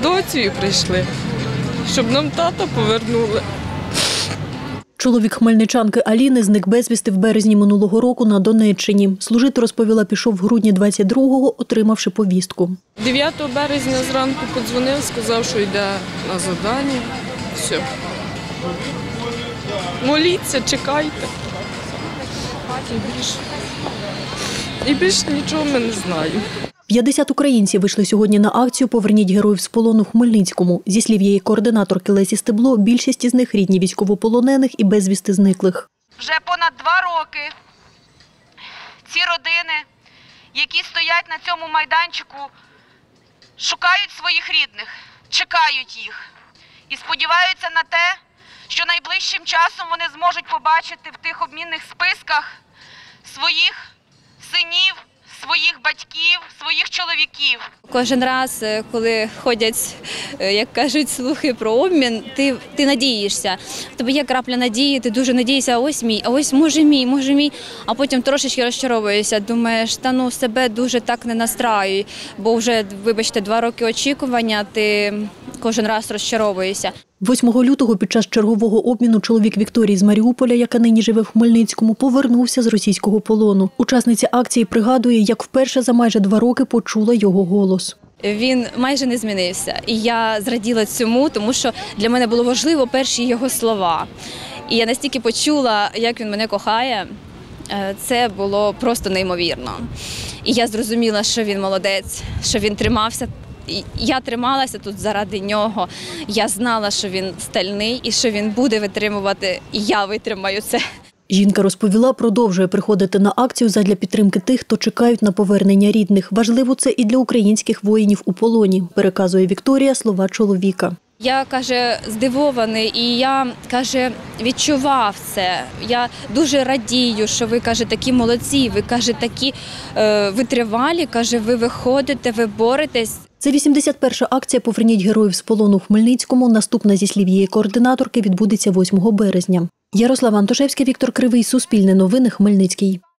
доцею прийшли, щоб нам тата повернули. Чоловік хмельничанки Аліни зник безвісти в березні минулого року на Донеччині. Служити, розповіла, пішов в грудні 22-го, отримавши повістку. 9 березня зранку подзвонив, сказав, що йде на завдання. Все. Моліться, чекайте. І більше нічого ми не знаємо. 50 українців вийшли сьогодні на акцію «Поверніть героїв з полону» в Хмельницькому. Зі слів її координаторки Лесі Стебло, більшість із них – рідні військовополонених і безвісти зниклих. Вже понад 2 роки ці родини, які стоять на цьому майданчику, шукають своїх рідних, чекають їх і сподіваються на те, що найближчим часом вони зможуть побачити в тих обмінних списках своїх синів, своїх батьків, своїх чоловіків. Кожен раз, коли ходять, як кажуть, слухи про обмін, ти надієшся. В тебе є крапля надії, ти дуже надієшся, а ось мій, а ось може мій. А потім трошечки розчаровуєшся, думаєш, себе дуже так не настраюй, бо вже, вибачте, 2 роки очікування, ти кожен раз розчаровуєшся. 8 лютого під час чергового обміну чоловік Вікторії з Маріуполя, яка нині живе в Хмельницькому, повернувся з російського полону. Учасниця акції пригадує, як вперше за майже 2 роки почула його голос. Він майже не змінився. І я зраділа цьому, тому що для мене було важливо перші його слова. І я настільки почула, як він мене кохає, це було просто неймовірно. І я зрозуміла, що він молодець, що він тримався. Я трималася тут заради нього. Я знала, що він стальний і що він буде витримувати, і я витримаю це. Жінка розповіла, продовжує приходити на акцію задля підтримки тих, хто чекають на повернення рідних. Важливо це і для українських воїнів у полоні, переказує Вікторія слова чоловіка. Я, каже, здивований, і я, каже, відчував це. Я дуже радію, що ви, каже, такі молодці, ви, каже, такі витривалі, каже, ви виходите, ви боретесь. Це 81-ша акція «Поверніть героїв з полону» в Хмельницькому. Наступна, зі слів її координаторки, відбудеться 8 березня. Ярослава Антошевська, Віктор Кривий, Суспільне новини, Хмельницький.